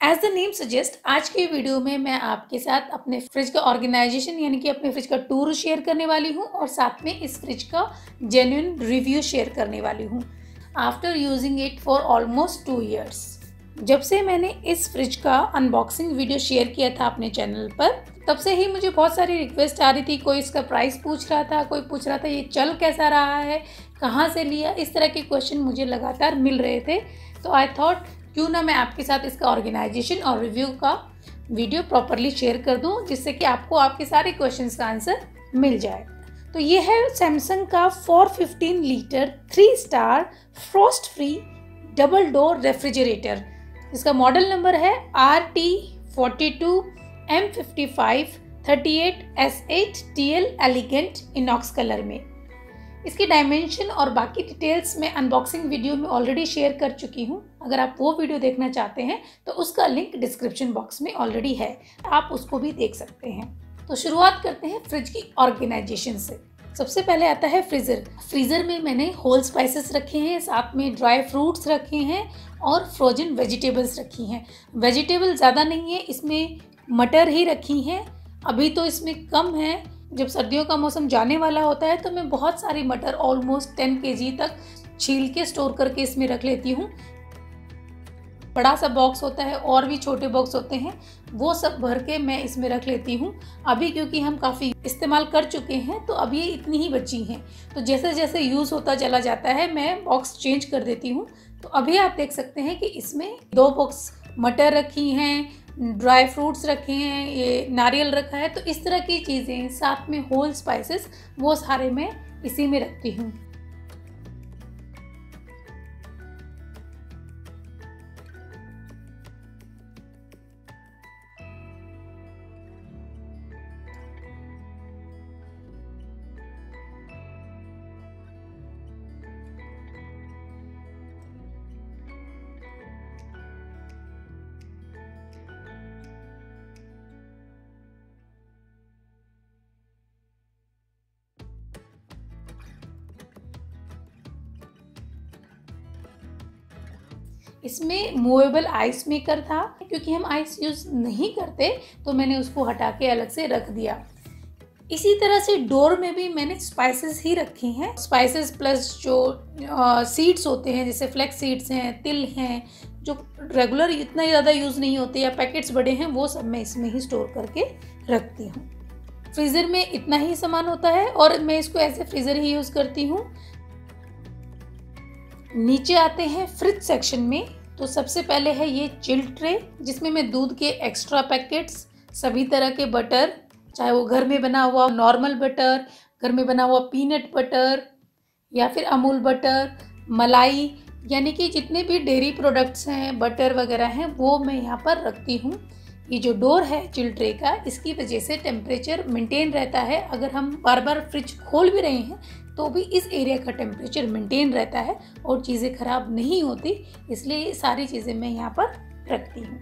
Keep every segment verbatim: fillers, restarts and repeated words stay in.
As the name suggest, आज के video में मैं आपके साथ अपने फ्रिज का ऑर्गेनाइजेशन यानी कि अपने फ्रिज का टूर शेयर करने वाली हूँ और साथ में इस फ्रिज का जेन्युइन रिव्यू शेयर करने वाली हूँ after using it for almost two years. जब से मैंने इस फ्रिज का अनबॉक्सिंग वीडियो शेयर किया था अपने चैनल पर, तब से ही मुझे बहुत सारी रिक्वेस्ट आ रही थी। कोई इसका प्राइस पूछ रहा था, कोई पूछ रहा था ये चल कैसा रहा है, कहाँ से लिया, इस तरह के क्वेश्चन मुझे लगातार मिल रहे थे। तो आई थॉट क्यों ना मैं आपके साथ इसका ऑर्गेनाइजेशन और रिव्यू का वीडियो प्रॉपरली शेयर कर दूं, जिससे कि आपको आपके सारे क्वेश्चंस का आंसर मिल जाए। तो ये है सैमसंग का four fifteen litre three star frost free double door refrigerator. इसका मॉडल नंबर है R T forty two M fifty five thirty eight S eight T L elegant inox colour में। इसकी डायमेंशन और बाकी डिटेल्स मैं unboxing video में already share कर चुकी हूँ। अगर आप वो वीडियो देखना चाहते हैं तो उसका लिंक डिस्क्रिप्शन बॉक्स में ऑलरेडी है, आप उसको भी देख सकते हैं। तो शुरुआत करते हैं फ्रिज की ऑर्गेनाइजेशन से। सबसे पहले आता है फ्रीज़र। फ्रीज़र में मैंने होल स्पाइसेस रखे हैं, साथ में ड्राई फ्रूट्स रखे हैं और फ्रोजन वेजिटेबल्स रखी हैं। वेजिटेबल ज़्यादा नहीं है, इसमें मटर ही रखी हैं। अभी तो इसमें कम है, जब सर्दियों का मौसम जाने वाला होता है तो मैं बहुत सारी मटर ऑलमोस्ट टेन केजी तक छील के स्टोर करके इसमें रख लेती हूँ। बड़ा सा बॉक्स होता है और भी छोटे बॉक्स होते हैं, वो सब भर के मैं इसमें रख लेती हूँ। अभी क्योंकि हम काफ़ी इस्तेमाल कर चुके हैं तो अब ये इतनी ही बची हैं, तो जैसे जैसे यूज़ होता चला जाता है मैं बॉक्स चेंज कर देती हूँ। तो अभी आप देख सकते हैं कि इसमें दो बॉक्स मटर रखी हैं, ड्राई फ्रूट्स रखे हैं, ये नारियल रखा है। तो इस तरह की चीज़ें, साथ में होल स्पाइसेस, वो सारे मैं इसी में रखती हूँ। इसमें मूवेबल आइस मेकर था, क्योंकि हम आइस यूज़ नहीं करते तो मैंने उसको हटा के अलग से रख दिया। इसी तरह से डोर में भी मैंने स्पाइसेस ही रखे हैं। स्पाइसेस प्लस जो सीड्स होते हैं, जैसे फ्लेक्स सीड्स हैं, तिल हैं, जो रेगुलर इतना ज़्यादा यूज़ नहीं होते या पैकेट्स बड़े हैं, वो सब मैं इसमें ही स्टोर करके रखती हूँ। फ्रीज़र में इतना ही सामान होता है और मैं इसको ऐसे फ्रीज़र ही यूज़ करती हूँ। नीचे आते हैं फ्रिज सेक्शन में। तो सबसे पहले है ये चिल्ड ट्रे, जिसमें मैं दूध के एक्स्ट्रा पैकेट्स, सभी तरह के बटर, चाहे वो घर में बना हुआ नॉर्मल बटर, घर में बना हुआ पीनट बटर या फिर अमूल बटर, मलाई, यानी कि जितने भी डेयरी प्रोडक्ट्स हैं, बटर वगैरह हैं, वो मैं यहाँ पर रखती हूँ। ये जो डोर है चिल्ड ट्रे का, इसकी वजह से टेम्परेचर मेंटेन रहता है। अगर हम बार बार फ्रिज खोल भी रहे हैं तो भी इस एरिया का टेम्परेचर मेंटेन रहता है और चीज़ें ख़राब नहीं होती, इसलिए ये सारी चीज़ें मैं यहाँ पर रखती हूँ।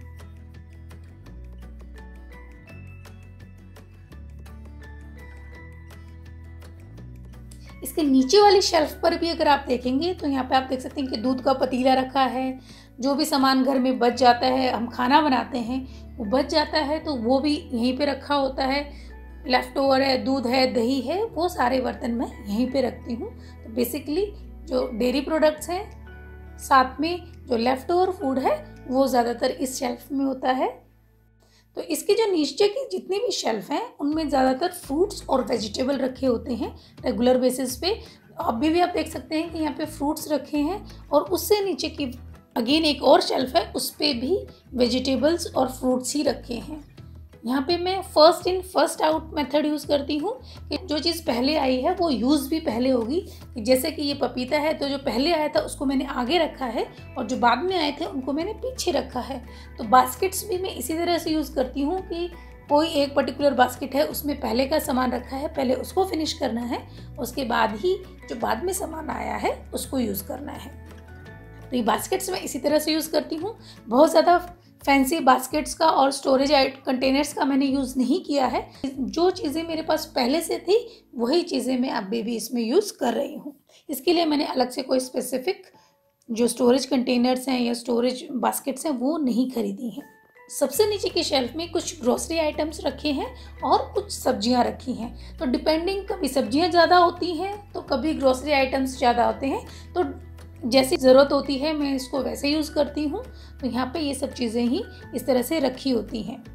इसके नीचे वाली शेल्फ पर भी अगर आप देखेंगे तो यहाँ पे आप देख सकते हैं कि दूध का पतीला रखा है। जो भी सामान घर में बच जाता है, हम खाना बनाते हैं, वो बच जाता है तो वो भी यहीं पे रखा होता है। लेफ़्ट ओवर है, दूध है, दही है, वो सारे बर्तन मैं यहीं पे रखती हूँ। तो बेसिकली जो डेयरी प्रोडक्ट्स हैं, साथ में जो लेफ़्ट ओवर फूड है, वो ज़्यादातर इस शेल्फ में होता है। तो इसके जो नीचे की जितनी भी शेल्फ हैं, उनमें ज़्यादातर फ्रूट्स और वेजिटेबल रखे होते हैं रेगुलर बेसिस पे। अभी भी आप देख सकते हैं कि यहाँ पे फ्रूट्स रखे हैं और उससे नीचे की अगेन एक और शेल्फ है, उस पर भी वेजिटेबल्स और फ्रूट्स ही रखे हैं। यहाँ पे मैं first in first out method use करती हूँ कि जो चीज़ पहले आई है वो यूज़ भी पहले होगी। जैसे कि ये पपीता है तो जो पहले आया था उसको मैंने आगे रखा है और जो बाद में आए थे उनको मैंने पीछे रखा है। तो बास्केट्स भी मैं इसी तरह से यूज़ करती हूँ कि कोई एक पर्टिकुलर बास्केट है, उसमें पहले का सामान रखा है, पहले उसको फिनिश करना है, उसके बाद ही जो बाद में सामान आया है उसको यूज़ करना है। तो ये बास्केट्स मैं इसी तरह से यूज़ करती हूँ। बहुत ज़्यादा फैंसी बास्केट्स का और स्टोरेज कंटेनर्स का मैंने यूज़ नहीं किया है। जो चीज़ें मेरे पास पहले से थी वही चीज़ें मैं अभी भी इसमें यूज़ कर रही हूँ। इसके लिए मैंने अलग से कोई स्पेसिफिक जो स्टोरेज कंटेनर्स हैं या स्टोरेज बास्केट्स हैं वो नहीं खरीदी हैं। सबसे नीचे की शेल्फ में कुछ ग्रोसरी आइटम्स रखे हैं और कुछ सब्जियां रखी हैं। तो डिपेंडिंग, कभी सब्जियां ज़्यादा होती हैं तो कभी ग्रोसरी आइटम्स ज़्यादा होते हैं, तो जैसी ज़रूरत होती है मैं इसको वैसे यूज़ करती हूँ। तो यहाँ पे ये सब चीज़ें ही इस तरह से रखी होती हैं।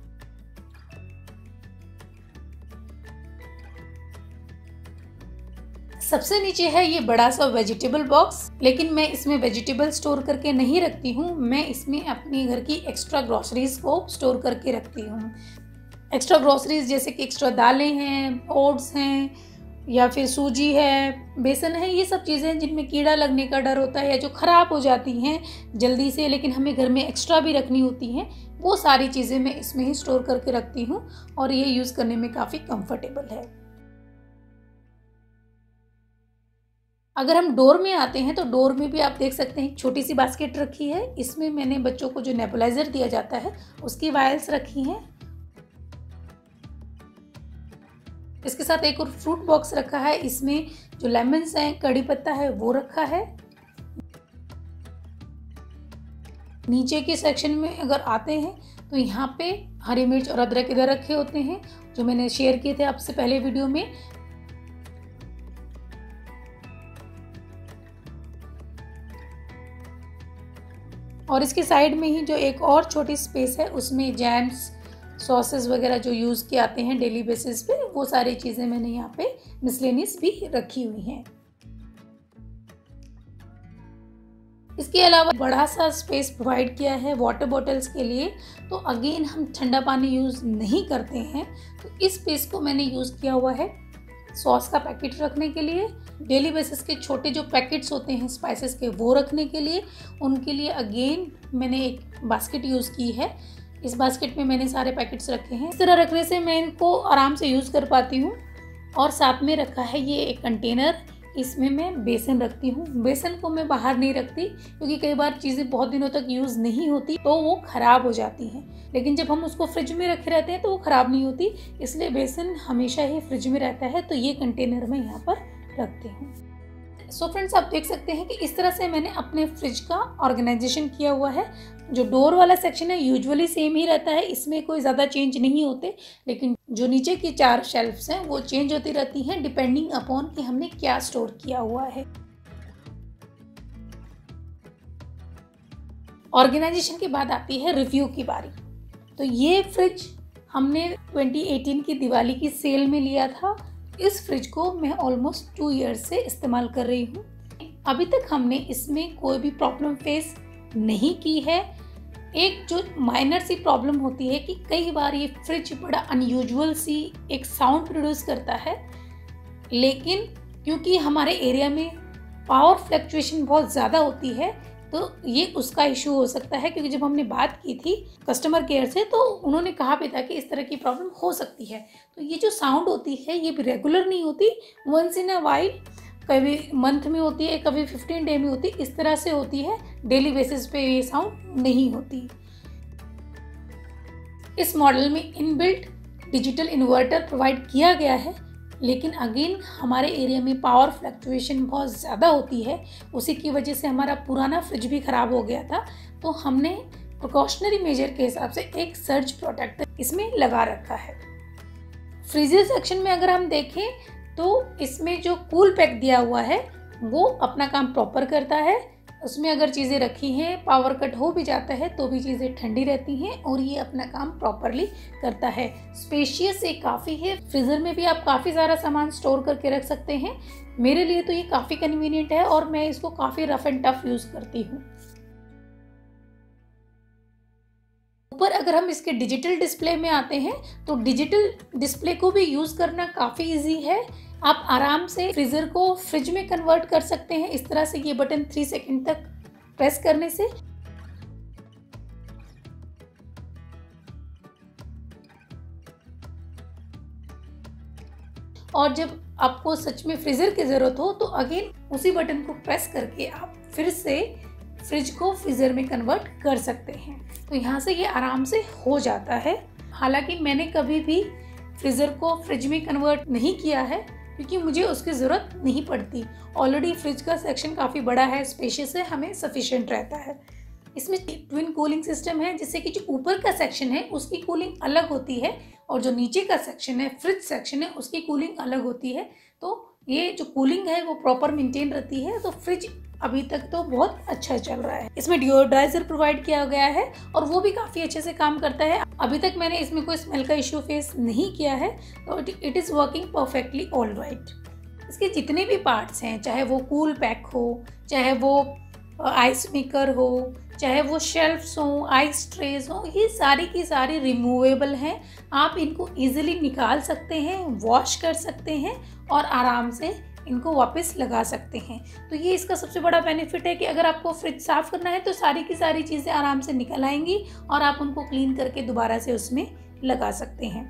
सबसे नीचे है ये बड़ा सा वेजिटेबल बॉक्स, लेकिन मैं इसमें वेजिटेबल स्टोर करके नहीं रखती हूँ, मैं इसमें अपने घर की एक्स्ट्रा ग्रॉसरीज को स्टोर करके रखती हूँ। एक्स्ट्रा ग्रॉसरीज जैसे कि एक्स्ट्रा दालें हैं, ओट्स हैं, या फिर सूजी है, बेसन है, ये सब चीज़ें जिनमें कीड़ा लगने का डर होता है या जो ख़राब हो जाती हैं जल्दी से, लेकिन हमें घर में एक्स्ट्रा भी रखनी होती हैं, वो सारी चीज़ें मैं इसमें ही स्टोर करके रखती हूँ और ये यूज़ करने में काफ़ी कंफर्टेबल है। अगर हम डोर में आते हैं तो डोर में भी आप देख सकते हैं छोटी सी बास्केट रखी है। इसमें मैंने बच्चों को जो नेबुलाइजर दिया जाता है उसकी वायल्स रखी हैं। इसके साथ एक और फ्रूट बॉक्स रखा है, इसमें जो लेमन्स हैं, कड़ी पत्ता है, वो रखा है। नीचे के सेक्शन में अगर आते हैं तो यहाँ पे हरी मिर्च और अदरक इधर रखे होते हैं जो मैंने शेयर किए थे आपसे पहले वीडियो में। और इसके साइड में ही जो एक और छोटी स्पेस है उसमें जैम्स, सॉसेस वगैरह जो यूज़ किए आते हैं डेली बेसिस पे, वो सारी चीज़ें मैंने यहाँ पे मिसलेनियस भी रखी हुई हैं। इसके अलावा बड़ा सा स्पेस प्रोवाइड किया है वाटर बॉटल्स के लिए। तो अगेन हम ठंडा पानी यूज़ नहीं करते हैं, तो इस स्पेस को मैंने यूज़ किया हुआ है सॉस का पैकेट रखने के लिए, डेली बेसिस के छोटे जो पैकेट्स होते हैं स्पाइसेस के वो रखने के लिए, उनके लिए अगेन मैंने एक बास्केट यूज़ की है। इस बास्केट में मैंने सारे पैकेट्स रखे हैं। इस तरह रखने से मैं इनको आराम से यूज़ कर पाती हूँ। और साथ में रखा है ये एक कंटेनर, इसमें मैं बेसन रखती हूँ। बेसन को मैं बाहर नहीं रखती क्योंकि कई बार चीज़ें बहुत दिनों तक यूज़ नहीं होती तो वो ख़राब हो जाती हैं, लेकिन जब हम उसको फ्रिज में रखे रहते हैं तो वो ख़राब नहीं होती, इसलिए बेसन हमेशा ही फ्रिज में रहता है। तो ये कंटेनर मैं यहाँ पर रखती हूँ। सो फ्रेंड्स, आप देख सकते हैं कि इस तरह से मैंने अपने फ्रिज का ऑर्गेनाइजेशन किया हुआ है। जो डोर वाला सेक्शन है यूजुअली सेम ही रहता है, इसमें कोई ज़्यादा चेंज नहीं होते, लेकिन जो नीचे की चार शेल्फ्स हैं वो चेंज होती रहती हैं डिपेंडिंग अपॉन कि हमने क्या स्टोर किया हुआ है। ऑर्गेनाइजेशन के बाद आती है रिव्यू की बारी। तो ये फ्रिज हमने ट्वेंटी एटीन की दिवाली की सेल में लिया था। इस फ्रिज को मैं ऑलमोस्ट टू इयर्स से इस्तेमाल कर रही हूँ। अभी तक हमने इसमें कोई भी प्रॉब्लम फेस नहीं की है। एक जो माइनर सी प्रॉब्लम होती है कि कई बार ये फ्रिज बड़ा अनयूजुअल सी एक साउंड प्रोड्यूस करता है, लेकिन क्योंकि हमारे एरिया में पावर फ्लक्चुएशन बहुत ज़्यादा होती है तो ये उसका इशू हो सकता है। क्योंकि जब हमने बात की थी कस्टमर केयर से तो उन्होंने कहा भी था कि इस तरह की प्रॉब्लम हो सकती है। तो ये जो साउंड होती है ये भी रेगुलर नहीं होती, वंस इन अ वाइल, कभी मंथ में होती है, कभी फिफ्टीन डे में होती है, इस तरह से होती है। डेली बेसिस पे ये साउंड नहीं होती। इस मॉडल में इनबिल्ट डिजिटल इन्वर्टर प्रोवाइड किया गया है, लेकिन अगेन हमारे एरिया में पावर फ्लक्चुएशन बहुत ज़्यादा होती है, उसी की वजह से हमारा पुराना फ्रिज भी ख़राब हो गया था। तो हमने प्रिकॉशनरी मेजर के हिसाब से एक सर्ज प्रोटेक्टर इसमें लगा रखा है। फ्रीजर सेक्शन में अगर हम देखें तो इसमें जो कूल पैक दिया हुआ है वो अपना काम प्रॉपर करता है। उसमें अगर चीज़ें रखी हैं, पावर कट हो भी जाता है तो भी चीज़ें ठंडी रहती हैं और ये अपना काम प्रॉपरली करता है। स्पेशियस ये काफ़ी है, फ्रीज़र में भी आप काफ़ी सारा सामान स्टोर करके रख सकते हैं। मेरे लिए तो ये काफ़ी कन्वीनियंट है और मैं इसको काफ़ी रफ एंड टफ यूज़ करती हूँ। ऊपर अगर हम इसके डिजिटल डिस्प्ले में आते हैं तो डिजिटल डिस्प्ले को भी यूज़ करना काफ़ी इजी है। आप आराम से फ्रीज़र को फ्रिज में कन्वर्ट कर सकते हैं इस तरह से, ये बटन थ्री सेकंड तक प्रेस करने से। और जब आपको सच में फ्रीज़र की ज़रूरत हो तो अगेन उसी बटन को प्रेस करके आप फिर से फ्रिज को फ्रीज़र में कन्वर्ट कर सकते हैं। तो यहाँ से ये आराम से हो जाता है। हालांकि मैंने कभी भी फ्रीज़र को फ्रिज में कन्वर्ट नहीं किया है क्योंकि मुझे उसकी ज़रूरत नहीं पड़ती। ऑलरेडी फ्रिज का सेक्शन काफ़ी बड़ा है, स्पेशियस है, हमें सफिशिएंट रहता है। इसमें ट्विन कूलिंग सिस्टम है, जिससे कि जो ऊपर का सेक्शन है उसकी कूलिंग अलग होती है और जो नीचे का सेक्शन है, फ्रिज सेक्शन है, उसकी कूलिंग अलग होती है। तो ये जो कूलिंग है वो प्रॉपर मेंटेन रहती है। तो फ्रिज अभी तक तो बहुत अच्छा चल रहा है। इसमें डिओड्राइजर प्रोवाइड किया गया है और वो भी काफ़ी अच्छे से काम करता है। अभी तक मैंने इसमें कोई स्मेल का इश्यू फेस नहीं किया है, तो it is working perfectly all right. इसके जितने भी पार्ट्स हैं, चाहे वो कूल पैक हो, चाहे वो आइस मेकर हो, चाहे वो शेल्फ्स हों, आइस ट्रेज हों, ये सारी की सारी रिमूवेबल हैं। आप इनको इजीली निकाल सकते हैं, वॉश कर सकते हैं और आराम से इनको वापस लगा सकते हैं। तो ये इसका सबसे बड़ा बेनिफिट है कि अगर आपको फ्रिज साफ़ करना है तो सारी की सारी चीज़ें आराम से निकल आएंगी और आप उनको क्लीन करके दोबारा से उसमें लगा सकते हैं।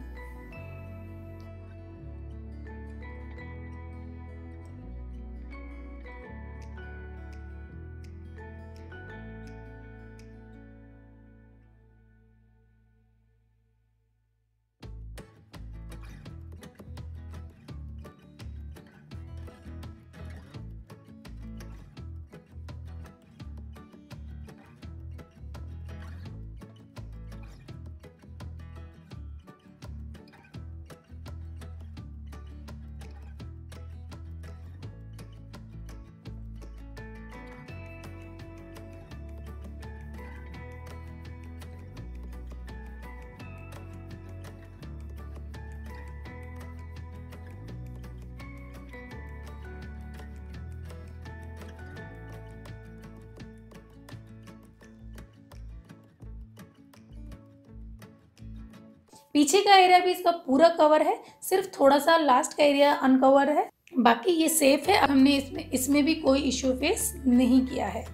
पीछे का एरिया भी इसका पूरा कवर है, सिर्फ थोड़ा सा लास्ट का एरिया अनकवर है। बाकी ये सेफ है। हमने इसमें इसमें भी कोई इश्यू फेस नहीं किया है।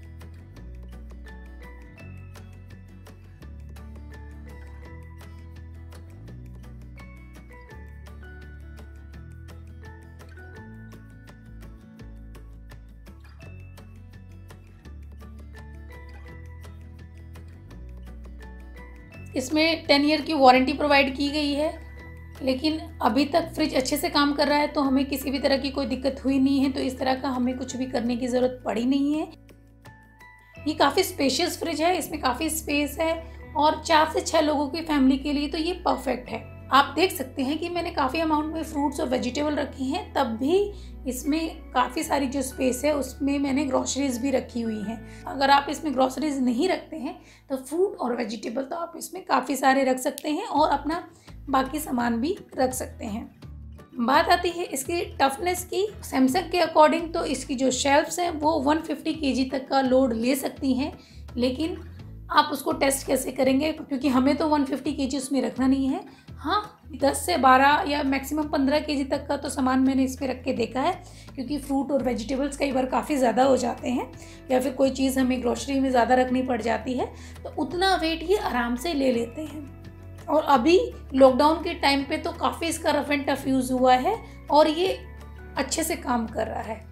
इसमें टेन ईयर की वारंटी प्रोवाइड की गई है, लेकिन अभी तक फ्रिज अच्छे से काम कर रहा है, तो हमें किसी भी तरह की कोई दिक्कत हुई नहीं है। तो इस तरह का हमें कुछ भी करने की ज़रूरत पड़ी नहीं है। ये काफ़ी स्पेशियस फ्रिज है, इसमें काफ़ी स्पेस है और चार से छः लोगों की फैमिली के लिए तो ये परफेक्ट है। आप देख सकते हैं कि मैंने काफ़ी अमाउंट में फ्रूट्स और वेजिटेबल रखे हैं, तब भी इसमें काफ़ी सारी जो स्पेस है उसमें मैंने ग्रॉसरीज भी रखी हुई हैं। अगर आप इसमें ग्रॉसरीज नहीं रखते हैं तो फ्रूट और वेजिटेबल तो आप इसमें काफ़ी सारे रख सकते हैं और अपना बाकी सामान भी रख सकते हैं। बात आती है इसकी टफनेस की। सैमसंग के अकॉर्डिंग तो इसकी जो शेल्फ्स हैं वो वन फिफ्टी केजी तक का लोड ले सकती हैं, लेकिन आप उसको टेस्ट कैसे करेंगे, क्योंकि हमें तो वन फिफ्टी केजी उसमें रखना नहीं है। हाँ, दस से बारह या मैक्सिमम पंद्रह केजी तक का तो सामान मैंने इस पर रख के देखा है, क्योंकि फ्रूट और वेजिटेबल्स कई बार काफ़ी ज़्यादा हो जाते हैं या फिर कोई चीज़ हमें ग्रोसरी में ज़्यादा रखनी पड़ जाती है, तो उतना वेट ये आराम से ले लेते हैं। और अभी लॉकडाउन के टाइम पे तो काफ़ी इसका रफ एंड टफ यूज़ हुआ है और ये अच्छे से काम कर रहा है।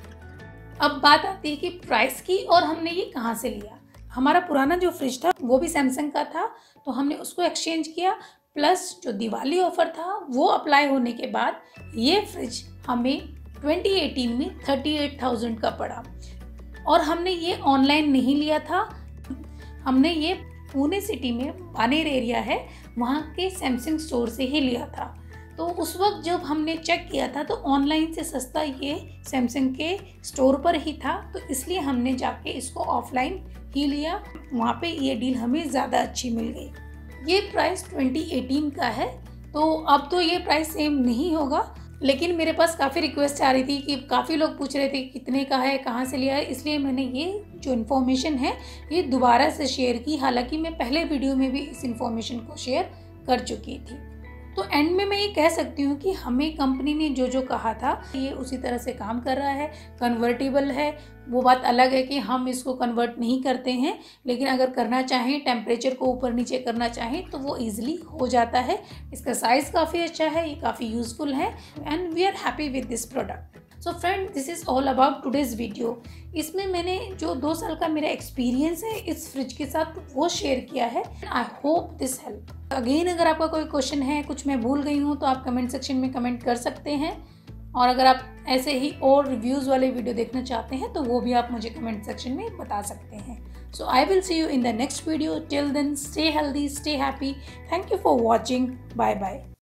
अब बात आती है कि प्राइस की, और हमने ये कहाँ से लिया। हमारा पुराना जो फ्रिज था वो भी सैमसंग का था, तो हमने उसको एक्सचेंज किया, प्लस जो दिवाली ऑफर था वो अप्लाई होने के बाद ये फ्रिज हमें ट्वेंटी एटीन में थर्टी एट थाउजेंड का पड़ा। और हमने ये ऑनलाइन नहीं लिया था, हमने ये पुणे सिटी में बानेर एरिया है वहाँ के सैमसंग स्टोर से ही लिया था। तो उस वक्त जब हमने चेक किया था तो ऑनलाइन से सस्ता ये सैमसंग के स्टोर पर ही था, तो इसलिए हमने जाके इसको ऑफलाइन ही लिया। वहाँ पे ये डील हमें ज़्यादा अच्छी मिल गई। ये प्राइस ट्वेंटी एटीन का है, तो अब तो ये प्राइस सेम नहीं होगा, लेकिन मेरे पास काफ़ी रिक्वेस्ट आ रही थी कि काफ़ी लोग पूछ रहे थे कितने का है, कहाँ से लिया है, इसलिए मैंने ये जो इन्फॉर्मेशन है ये दोबारा से शेयर की। हालांकि मैं पहले वीडियो में भी इस इन्फॉर्मेशन को शेयर कर चुकी थी। तो एंड में मैं ये कह सकती हूँ कि हमें कंपनी ने जो जो कहा था ये उसी तरह से काम कर रहा है। कन्वर्टेबल है, वो बात अलग है कि हम इसको कन्वर्ट नहीं करते हैं, लेकिन अगर करना चाहें, टेम्परेचर को ऊपर नीचे करना चाहें तो वो ईजिली हो जाता है। इसका साइज़ काफ़ी अच्छा है, ये काफ़ी यूज़फुल है and we are happy with this product. So friend, this is all about today's video. इसमें मैंने जो दो साल का मेरा एक्सपीरियंस है इस फ्रिज के साथ वो शेयर किया है। I hope this help. Again, अगर आपका कोई क्वेश्चन है, कुछ मैं भूल गई हूँ, तो आप कमेंट सेक्शन में कमेंट कर सकते हैं। और अगर आप ऐसे ही और रिव्यूज़ वाले वीडियो देखना चाहते हैं तो वो भी आप मुझे कमेंट सेक्शन में बता सकते हैं। So I will see you in the next video. Till then, stay healthy, stay happy. Thank you for watching. Bye bye.